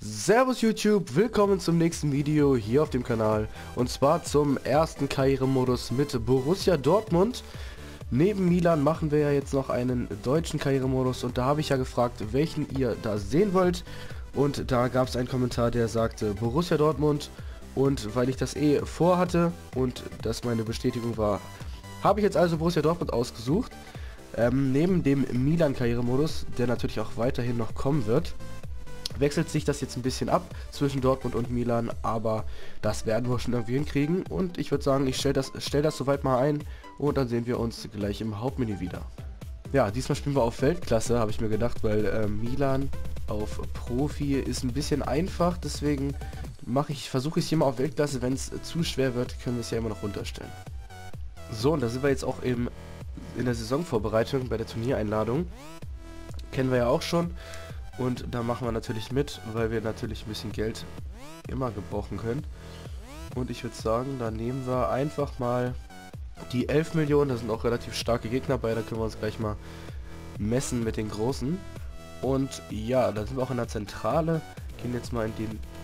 Servus YouTube, willkommen zum nächsten Video hier auf dem Kanal und zwar zum ersten Karrieremodus mit Borussia Dortmund. Neben Milan machen wir ja jetzt noch einen deutschen Karrieremodus und da habe ich ja gefragt, welchen ihr da sehen wollt, und da gab es einen Kommentar, der sagte Borussia Dortmund, und weil ich das vorhatte und das meine Bestätigung war, habe ich jetzt also Borussia Dortmund ausgesucht. Neben dem Milan Karrieremodus, der natürlich auch weiterhin noch kommen wird, wechselt sich das jetzt ein bisschen ab zwischen Dortmund und Milan, aber das werden wir schon irgendwie hinkriegen, und ich würde sagen, ich stell das soweit mal ein und dann sehen wir uns gleich im Hauptmenü wieder. Ja, diesmal spielen wir auf Weltklasse, habe ich mir gedacht, weil Milan auf Profi ist ein bisschen einfach, deswegen versuche ich es hier mal auf Weltklasse. Wenn es zu schwer wird, können wir es ja immer noch runterstellen. So, und da sind wir jetzt auch in der Saisonvorbereitung bei der Turniereinladung. Kennen wir ja auch schon. Und da machen wir natürlich mit, weil wir natürlich ein bisschen Geld immer gebrauchen können. Und ich würde sagen, da nehmen wir einfach mal die 11 Millionen. Da sind auch relativ starke Gegner bei, da können wir uns gleich mal messen mit den Großen. Und ja, da sind wir auch in der Zentrale. Gehen jetzt mal in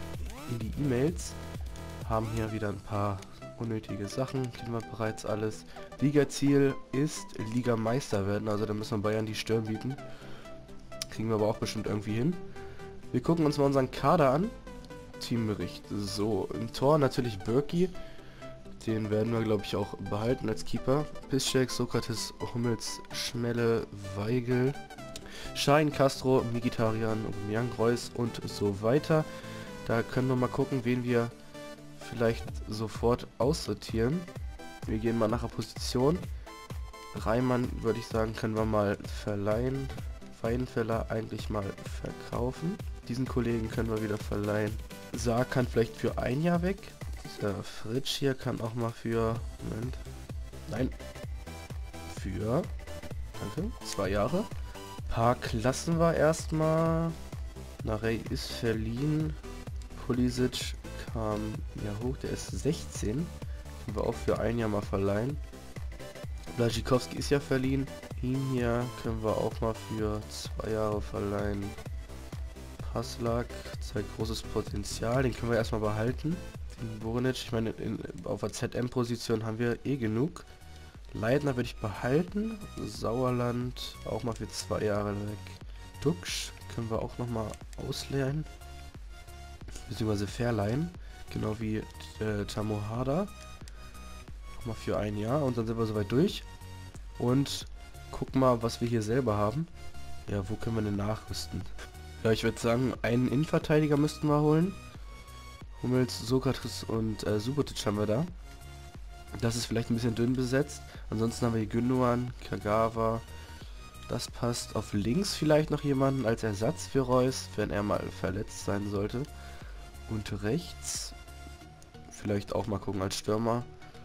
die E-Mails. Haben hier wieder ein paar unnötige Sachen, kennen wir bereits alles. Ligaziel ist Ligameister werden, also da müssen wir Bayern die Stirn bieten. Kriegen wir aber auch bestimmt irgendwie hin. Wir gucken uns mal unseren Kader an. Teambericht. So, im Tor natürlich Bürki. Den werden wir, glaube ich, auch behalten als Keeper. Piszczek, Sokrates, Hummels, Schmelle, Weigl, Schein, Castro, Mkhitaryan, Aubameyang, Reus und so weiter. Da können wir mal gucken, wen wir vielleicht sofort aussortieren. Wir gehen mal nach der Position. Reimann, würde ich sagen, können wir mal verleihen. Weidenfeller eigentlich mal verkaufen. Diesen Kollegen können wir wieder verleihen. Saar kann vielleicht für ein Jahr weg. Dieser Fritsch hier kann auch mal für... Moment. Nein. Für... Danke. 2 Jahre. Park lassen wir erstmal. Narey ist verliehen. Pulisic kam ja hoch. Der ist 16. Können wir auch für ein Jahr mal verleihen. Błaszczykowski ist ja verliehen. Ihn hier können wir auch mal für 2 Jahre verleihen. Haslak zeigt großes Potenzial, den können wir erstmal behalten. Den Borinic, ich meine, auf der ZM-Position haben wir genug. Leitner würde ich behalten. Sauerland auch mal für 2 Jahre weg. Duksch können wir auch nochmal ausleihen. Beziehungsweise verleihen. Genau wie Tamohada. Auch mal für ein Jahr, und dann sind wir soweit durch. Und gucken mal, was wir hier selber haben. Ja, wo können wir denn nachrüsten? Ja, ich würde sagen, einen Innenverteidiger müssten wir holen. Hummels, Sokrates und Subotic haben wir da. Das ist vielleicht ein bisschen dünn besetzt. Ansonsten haben wir hier Gündogan, Kagawa. Das passt. Auf links vielleicht noch jemanden als Ersatz für Reus, wenn er mal verletzt sein sollte. Und rechts vielleicht auch mal gucken als Stürmer.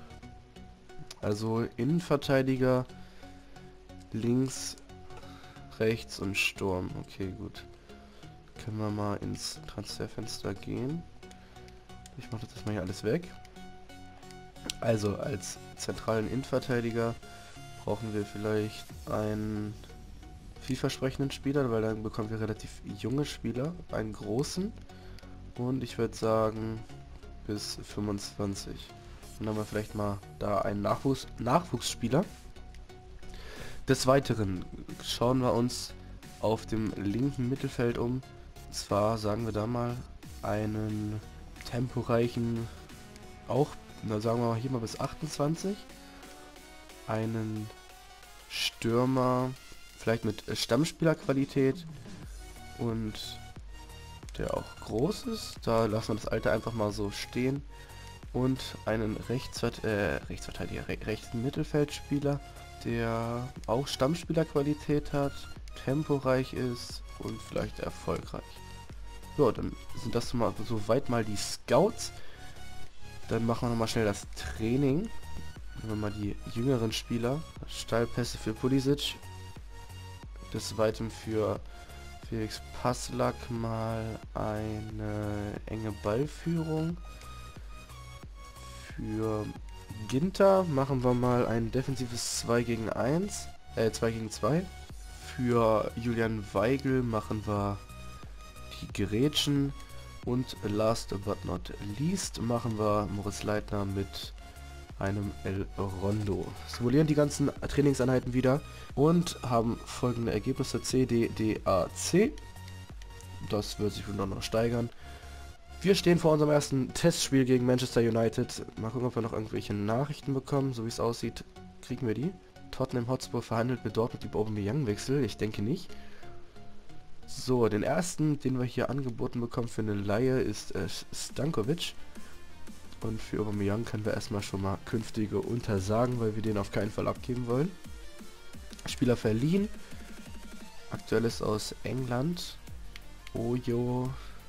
Also Innenverteidiger, links, rechts und Sturm. Okay, gut. Können wir mal ins Transferfenster gehen. Ich mache das mal hier alles weg. Also als zentralen Innenverteidiger brauchen wir vielleicht einen vielversprechenden Spieler, weil dann bekommen wir relativ junge Spieler, einen großen, und ich würde sagen bis 25. Dann haben wir vielleicht mal da einen Nachwuchsspieler. Des Weiteren schauen wir uns auf dem linken Mittelfeld um. Und zwar sagen wir da mal einen temporeichen, auch, na sagen wir mal hier mal bis 28. Einen Stürmer, vielleicht mit Stammspielerqualität und der auch groß ist. Da lassen wir das Alter einfach mal so stehen. Und einen rechten Mittelfeldspieler, der auch Stammspielerqualität hat, temporeich ist und vielleicht erfolgreich. So, dann sind das soweit mal die Scouts. Dann machen wir nochmal schnell das Training. Nehmen wir mal die jüngeren Spieler. Steilpässe für Pulisic. Des Weiteren für Felix Passlack mal eine enge Ballführung. Für Ginter machen wir mal ein defensives 2 gegen 1. 2 gegen 2. Für Julian Weigl machen wir die Grätschen. Und last but not least machen wir Moritz Leitner mit einem El Rondo. Simulieren die ganzen Trainingseinheiten wieder und haben folgende Ergebnisse: C, D, D, A, C. Das wird sich wohl noch steigern. Wir stehen vor unserem ersten Testspiel gegen Manchester United. Mal gucken, ob wir noch irgendwelche Nachrichten bekommen. So wie es aussieht, kriegen wir die. Tottenham Hotspur verhandelt mit Dortmund über Aubameyang-Wechsel. Ich denke nicht. So, den ersten, den wir hier angeboten bekommen für eine Leihe, ist Stankovic. Und für Aubameyang können wir erstmal schon mal künftige untersagen, weil wir den auf keinen Fall abgeben wollen. Spieler verliehen. Aktuell ist aus England. Ojo.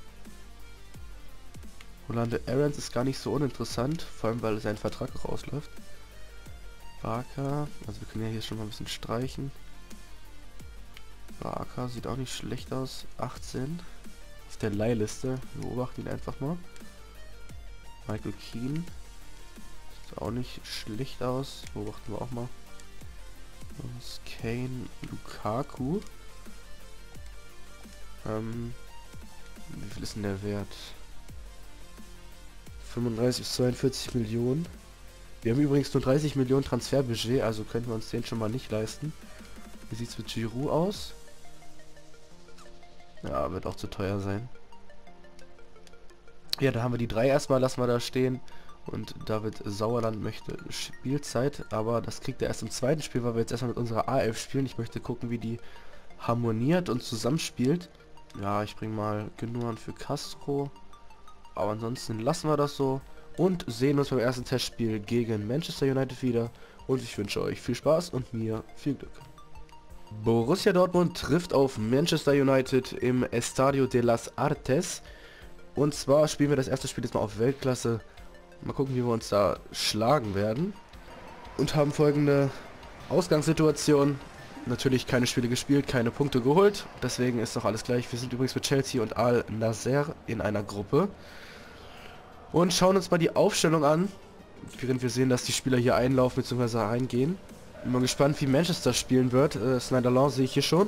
Rolando Aarons ist gar nicht so uninteressant, vor allem weil sein Vertrag auch ausläuft. Barca, also wir können ja hier schon mal ein bisschen streichen. Barca sieht auch nicht schlecht aus, 18. Auf der Leihliste, wir beobachten ihn einfach mal. Michael Keane, sieht auch nicht schlecht aus, beobachten wir auch mal. Und Kane, Lukaku. Wie viel ist denn der Wert? 35 bis 42 Millionen. Wir haben übrigens nur 30 Millionen Transferbudget, also können wir uns den schon mal nicht leisten. Wie sieht es mit Giroud aus? Ja, wird auch zu teuer sein. Ja, da haben wir die 3 erstmal, lassen wir da stehen. Und David Sauerland möchte Spielzeit, aber das kriegt er erst im zweiten Spiel, weil wir jetzt erstmal mit unserer A11 spielen. Ich möchte gucken, wie die harmoniert und zusammenspielt. Ja, ich bringe mal Gündogan für Castro. Aber ansonsten lassen wir das so und sehen uns beim ersten Testspiel gegen Manchester United wieder. Und ich wünsche euch viel Spaß und mir viel Glück. Borussia Dortmund trifft auf Manchester United im Estadio de las Artes. Und zwar spielen wir das erste Spiel jetzt mal auf Weltklasse. Mal gucken, wie wir uns da schlagen werden. Und haben folgende Ausgangssituation. Natürlich keine Spiele gespielt, keine Punkte geholt. Deswegen ist doch alles gleich. Wir sind übrigens mit Chelsea und Al-Nassr in einer Gruppe. Und schauen uns mal die Aufstellung an. Während wir sehen, dass die Spieler hier einlaufen bzw. reingehen. Bin mal gespannt, wie Manchester spielen wird. Sneijder sehe ich hier schon.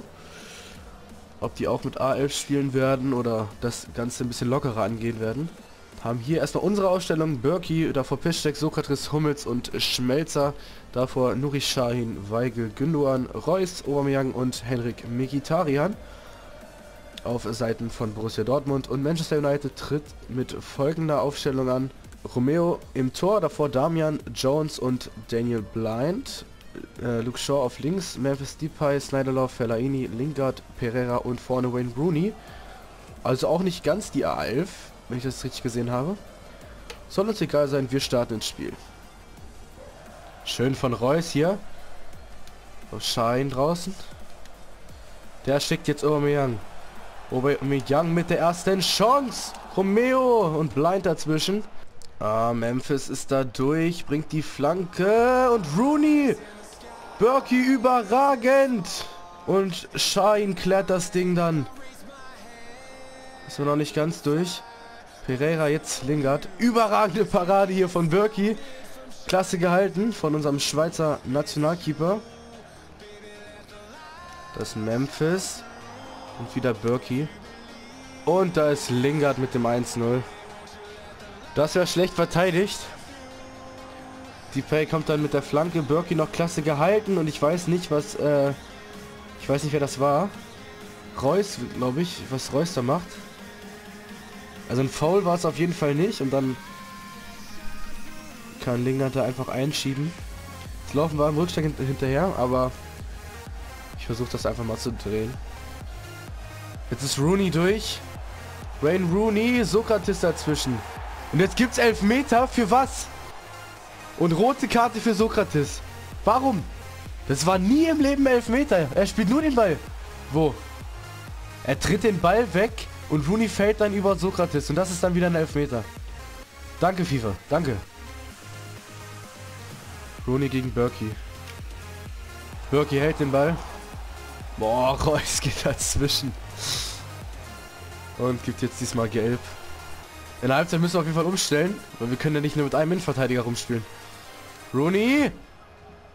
Ob die auch mit A11 spielen werden oder das Ganze ein bisschen lockerer angehen werden. Haben hier erstmal unsere Ausstellung. Bürki, davor Piszczek, Sokrates, Hummels und Schmelzer. Davor Nuri Sahin, Weigl, Gündogan, Reus, Aubameyang und Henrik Mkhitaryan. Auf Seiten von Borussia Dortmund. Und Manchester United tritt mit folgender Aufstellung an. Romeo im Tor, davor Damian, Jones und Daniel Blind. Luke Shaw auf links, Memphis Depay, Sneijder, Fellaini, Lingard, Pereira und vorne Wayne Rooney. Also auch nicht ganz die A11, wenn ich das richtig gesehen habe. Soll uns egal sein, wir starten ins Spiel. Schön von Reus hier. So, Schein draußen. Der schickt jetzt Aubameyang. Aubameyang mit der ersten Chance. Romeo und Blind dazwischen. Memphis ist da durch, bringt die Flanke und Rooney. Bürki überragend. Und Schein klärt das Ding dann. Ist noch nicht ganz durch. Pereira jetzt Lingard. Überragende Parade hier von Bürki. Klasse gehalten von unserem Schweizer Nationalkeeper. Das ist Memphis. Und wieder Bürki. Und da ist Lingard mit dem 1-0. Das wäre schlecht verteidigt. Depay kommt dann mit der Flanke. Bürki noch klasse gehalten. Und ich weiß nicht, was... ich weiß nicht, wer das war. Reus, glaube ich. Was Reus da macht. Also ein Foul war es auf jeden Fall nicht. Und dann kann Lingard da einfach einschieben. Jetzt laufen wir im Rückstand hinterher. Aber ich versuche das einfach mal zu drehen. Jetzt ist Rooney durch. Wayne Rooney, Sokrates dazwischen. Und jetzt gibt's Elfmeter für was? Und rote Karte für Sokrates. Warum? Das war nie im Leben Elfmeter. Er spielt nur den Ball. Wo? Er tritt den Ball weg und Rooney fällt dann über Sokrates. Und das ist dann wieder ein Elfmeter. Danke, FIFA. Danke. Rooney gegen Bürki. Bürki hält den Ball. Boah, Reus geht dazwischen. Und gibt jetzt diesmal gelb. In der Halbzeit müssen wir auf jeden Fall umstellen, weil wir können ja nicht nur mit einem Innenverteidiger rumspielen. Rooney!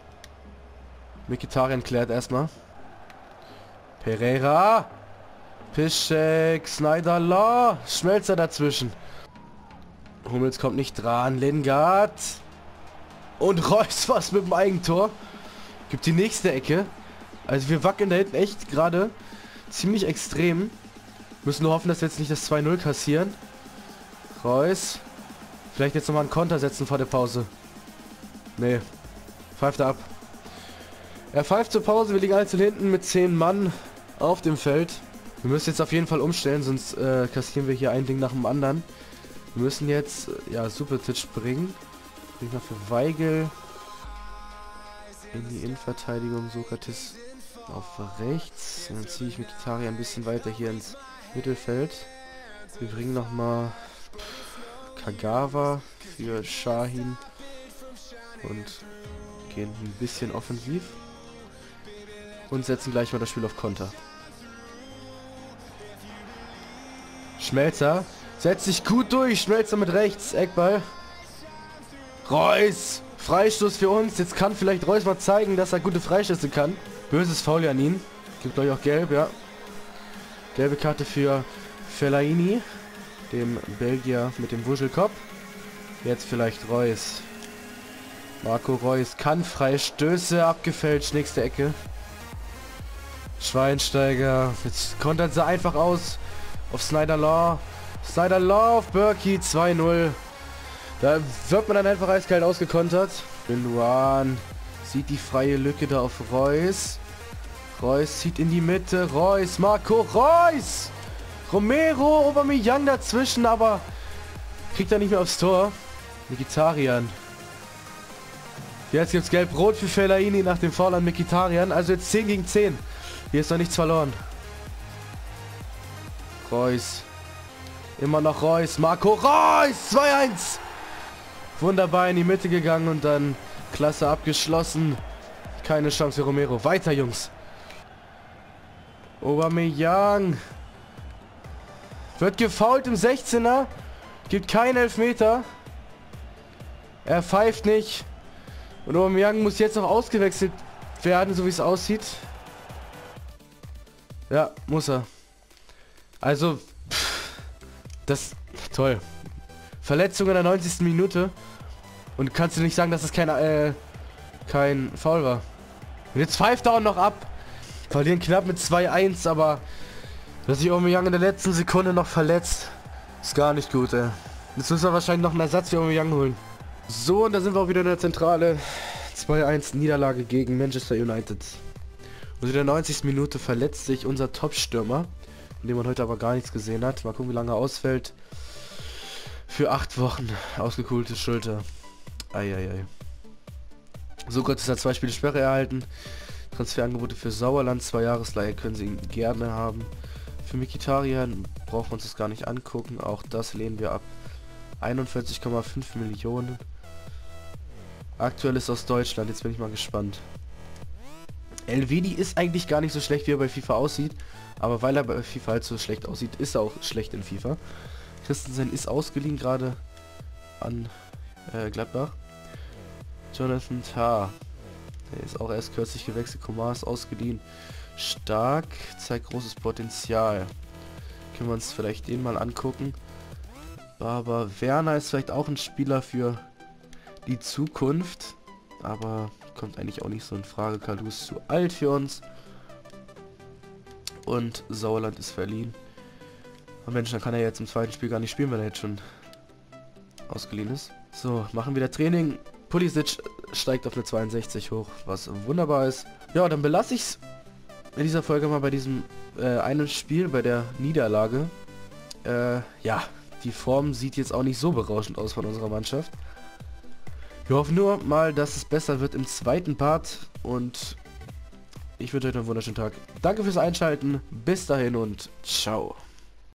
Mkhitaryan klärt erstmal. Pereira! Piszczek, Snyder, Law, Schmelzer dazwischen. Hummels kommt nicht dran, Lingard. Und Reus was mit dem Eigentor. Gibt die nächste Ecke. Also wir wackeln da hinten echt gerade ziemlich extrem. Müssen nur hoffen, dass wir jetzt nicht das 2-0 kassieren. Reus. Vielleicht jetzt nochmal einen Konter setzen vor der Pause. Nee. Pfeift er ab. Er pfeift zur Pause. Wir liegen einzeln hinten mit 10 Mann auf dem Feld. Wir müssen jetzt auf jeden Fall umstellen, sonst kassieren wir hier ein Ding nach dem anderen. Wir müssen jetzt, ja, Subotic bringen. Bringen wir für Weigel in die Innenverteidigung. Sokrates auf rechts. Und dann ziehe ich Mkhitaryan ein bisschen weiter hier ins Mittelfeld. Wir bringen nochmal Kagawa für Şahin und gehen ein bisschen offensiv. Und setzen gleich mal das Spiel auf Konter. Schmelzer setzt sich gut durch. Schmelzer mit rechts. Eckball. Reus. Freistoß für uns. Jetzt kann vielleicht Reus mal zeigen, dass er gute Freistöße kann. Böses Foul an ihn. Gibt glaube ich auch gelb, ja. Gelbe Karte für Fellaini, dem Belgier mit dem Wuschelkopf. Jetzt vielleicht Reus. Marco Reus kann Freistöße, abgefälscht. Nächste Ecke. Schweinsteiger. Jetzt kontert sie einfach aus. Auf Snyder Law. Snyder Law auf Berkey 2-0. Da wird man dann einfach eiskalt ausgekontert. Binwan sieht die freie Lücke da auf Reus. Reus zieht in die Mitte. Reus, Marco Reus. Romero, Aubameyang dazwischen, aber kriegt er nicht mehr aufs Tor. Mkhitaryan. Jetzt gibt's gelb-rot für Fellaini nach dem Foul an Mkhitaryan. Also jetzt 10 gegen 10. Hier ist noch nichts verloren. Reus. Immer noch Reus. Marco Reus. 2-1. Wunderbar in die Mitte gegangen und dann klasse abgeschlossen. Keine Chance für Romero. Weiter, Jungs. Aubameyang. Wird gefoult im 16er. Gibt keinen Elfmeter. Er pfeift nicht. Und Aubameyang muss jetzt noch ausgewechselt werden, so wie es aussieht. Ja, muss er. Also, das toll. Verletzung in der 90. Minute. Und kannst du nicht sagen, dass es kein Foul war. Und jetzt pfeift er auch noch ab. Verlieren knapp mit 2-1, aber dass sich Aubameyang in der letzten Sekunde noch verletzt, ist gar nicht gut, ey. Jetzt müssen wir wahrscheinlich noch einen Ersatz für Aubameyang holen. So, und da sind wir auch wieder in der Zentrale. 2-1 Niederlage gegen Manchester United. Und in der 90. Minute verletzt sich unser Top-Stürmer, von dem man heute aber gar nichts gesehen hat. Mal gucken, wie lange er ausfällt. Für 8 Wochen. Ausgekugelte Schulter. Eieiei. Sokrates hat 2 Spiele Sperre erhalten. Transferangebote für Sauerland, 2 Jahresleihe können sie ihn gerne haben. Für Mkhitaryan brauchen wir uns das gar nicht angucken. Auch das lehnen wir ab. 41,5 Millionen. Aktuell ist aus Deutschland. Jetzt bin ich mal gespannt. Elvedi ist eigentlich gar nicht so schlecht, wie er bei FIFA aussieht. Aber weil er bei FIFA halt so schlecht aussieht, ist er auch schlecht in FIFA. Christensen ist ausgeliehen gerade an Gladbach. Jonathan Tah. Der ist auch erst kürzlich gewechselt. Komar ist ausgeliehen. Stark. Zeigt großes Potenzial. Können wir uns vielleicht den mal angucken. Aber Werner ist vielleicht auch ein Spieler für die Zukunft. Aber kommt eigentlich auch nicht so in Frage. Kalu ist zu alt für uns. Und Sauerland ist verliehen. Aber Mensch, dann kann er jetzt im zweiten Spiel gar nicht spielen, weil er jetzt schon ausgeliehen ist. So, machen wir wieder Training. Pulisic steigt auf eine 62 hoch, was wunderbar ist. Ja, dann belasse ich es in dieser Folge mal bei diesem einen Spiel, bei der Niederlage. Ja, die Form sieht jetzt auch nicht so berauschend aus von unserer Mannschaft. Wir hoffen nur mal, dass es besser wird im zweiten Part und ich wünsche euch einen wunderschönen Tag. Danke fürs Einschalten, bis dahin und ciao.